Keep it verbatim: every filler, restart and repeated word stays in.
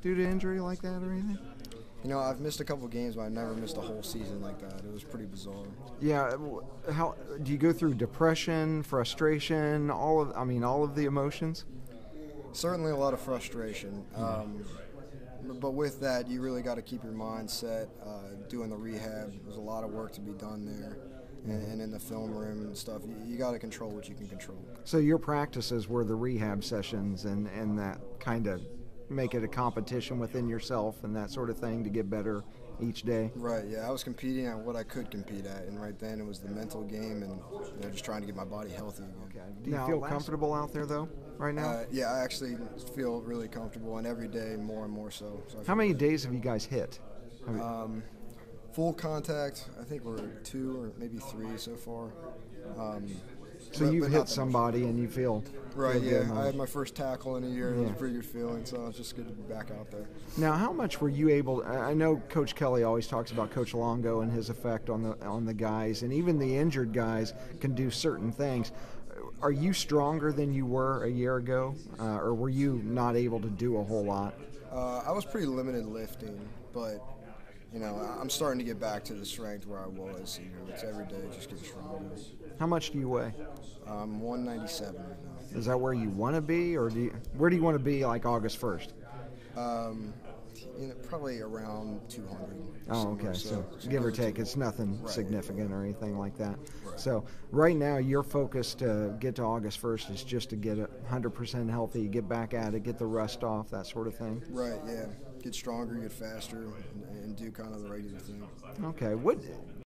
due to injury like that or anything? You know, I've missed a couple games, but I've never missed a whole season like that. It was pretty bizarre. Yeah. How do you go through depression, frustration, all of? I mean, all of the emotions. Certainly a lot of frustration. Um, but with that, you really got to keep your mind set. Uh, doing the rehab, there's a lot of work to be done there, and, and in the film room and stuff. You, you got to control what you can control. So your practices were the rehab sessions, and and that kind of make it a competition within yourself and that sort of thing to get better each day. Right, yeah. I was competing at what I could compete at, and right then it was the mental game and you know, just trying to get my body healthy again. Okay. Do you now, feel comfortable out there, though, right now? Uh, yeah, I actually feel really comfortable, and every day more and more so. so How many days have you guys hit? Um, full contact, I think we're two or maybe three so far. Um, So but, you've but hit somebody and you feel right. feel Yeah, good, I had my first tackle in a year. Yeah. It was a pretty good feeling. So it's just good to be back out there. Now, how much were you able? I know Coach Kelly always talks about Coach Longo and his effect on the on the guys, and even the injured guys can do certain things. Are you stronger than you were a year ago, uh, or were you not able to do a whole lot? Uh, I was pretty limited lifting, but. You know, I'm starting to get back to the strength where I was. You know, it's every day just getting stronger. How much do you weigh? I'm one ninety-seven right now. Is that where you want to be, or do you, where do you want to be like August first? Um, you know, probably around two hundred. Oh, okay. So, so give or take, it's nothing right, significant right. or anything like that. Right. So right now, your focus to get to August first is just to get one hundred percent healthy, get back at it, get the rust off, that sort of thing. Right. Yeah. Get stronger, get faster, and, and do kind of the regular thing. Okay. What